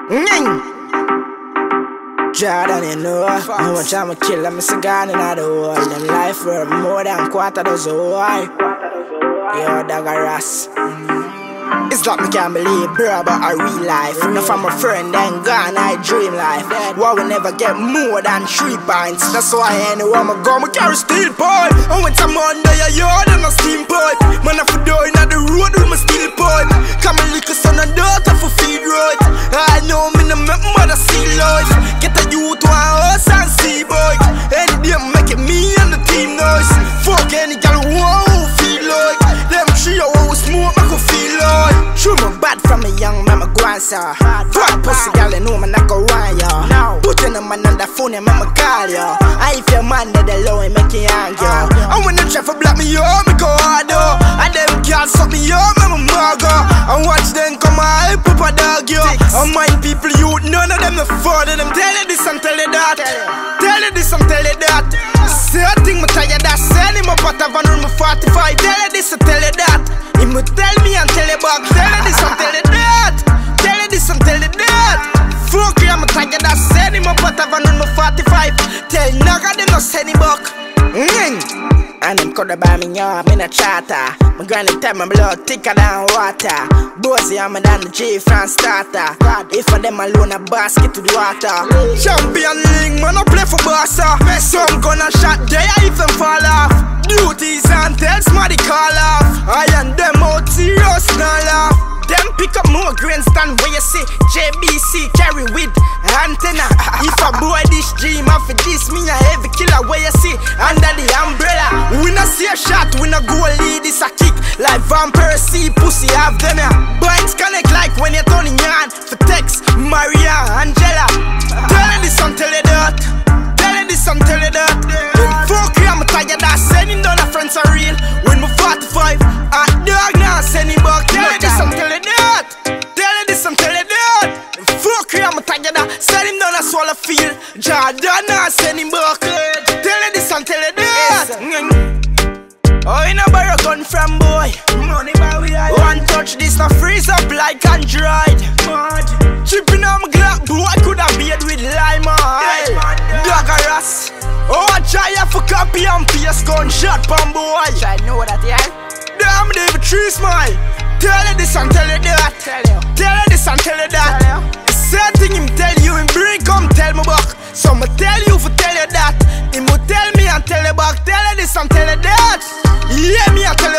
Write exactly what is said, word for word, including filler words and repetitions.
Jordan, you know, how much I'm a killer, I'm a gun in the world. And life worth more than quarter dozen why. Yo, Dagaras. It's like me can't believe, bro, but a real life. Now from a friend, then gone, I dream life. Why we never get more than three pints. That's why anywhere I go, I carry steel pipe. And when I'm under your yard, I'm a steam pipe. Man, I for doing on the road with my steel pipe. Come and lick a son and daughter for feed right. I know me no make mother see life. Get a youth to a house and see boy. Any day make it me and the team noise. Fuck any girl who won't feel like. Them three hours smoke, I could feel like. Show me bad from a young mama guansa. Fuck pussy girl, you know me not go on ya. Putting a man on the phone and mama call ya. I if your man that the low and make you hang ya. And when them try to block me up, me go hard oh. And them girls suck me up, mama maga. And watch them come and hype up a dog yo. And mind people you, none of them no further. Them tell you this and tell you that. Tell you this and tell you that. Say a thing me tell you that. Send him up out of a room forty-five. Tell you this and tell you that. Him would tell me and tell you back. Tell you this and tell you that. Tell you this and tell you that. Fuck you, I'm a tiger that. Send him up out of a room forty-five. Tell you none of them no send him back. Mm. And him coulda buy me up in a charter. My granny tell my blood thicker than water. Bossy I'm than the J France starter. If for them alone a basket to the water. Champion League man I play for Barca. Some gonna shot there if them fall off. Duties and tells money call off. I and them out serious now laugh. Them pick up more grandstand where you see J B C carry with antenna. If a boy this dream after this me a heavy killer where you see under the umbrella. We not see a shot, we not go lead this a kick. Like Van Persie, pussy have them ya. Binds connect like when you're turning on for text Maria, Angela. Tell her this and tell her that. Tell her this and tell her that. Then fuck you, I'm tired that. Sending down a friends are real. When me forty-five, hot dog now send him back. Tell her this and tell her that. Tell her this and tell her that. Fuck you, I'm tired that. Send him down a swallow field. Jordan now send him back. Tell her this and tell her that. Oh, you know borrow gun from boy. Money boy we are. One touch this now freeze up like Android. Chipping on my Glock, boy coulda beard with lime oil. Dagaras. Oh, I try for copy and paste gunshot pan boy. I know that yeah. Damn David three smile. Tell her this and tell her that. Tell you. Tell her this and tell her that. The same thing him tell you, him bring come tell me back. So me tell you for tell you that. Him will tell me and tell you back. Tell her this and tell her that. Yeah, me and tell her